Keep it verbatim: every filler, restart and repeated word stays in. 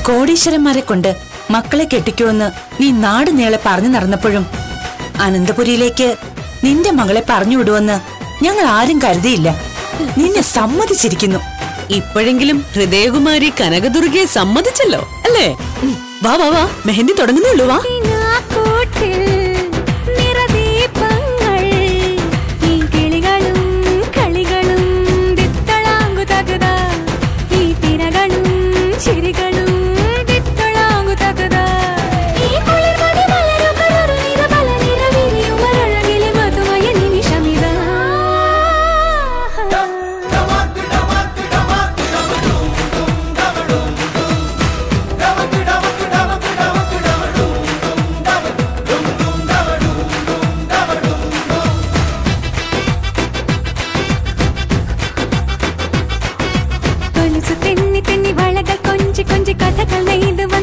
കോടീശ്വരന്മാരെ കൊണ്ട് മക്കളെ കെട്ടിക്കുമെന്ന് നീ നാട് നീളെ പറഞ്ഞു നടന്നപ്പോഴും അനന്തപുരിയിലേക്ക് നിന്റെ മകളെ പറഞ്ഞു വിടുവെന്ന് ഞങ്ങൾ ആരും കരുതിയില്ല. നിന്നെ സമ്മതിച്ചിരിക്കുന്നു. ഇപ്പോഴെങ്കിലും ഹൃദയകുമാരി കനകദുർഗയെ സമ്മതിച്ചല്ലോ അല്ലേ? വാ വാ വാ, മെഹന്തി തുടങ്ങുന്നുള്ളൂ. വാ. തെന്നി തെന്നി വളകൾ കൊഞ്ചി കൊഞ്ചി കഥകൾ നെയ്ത്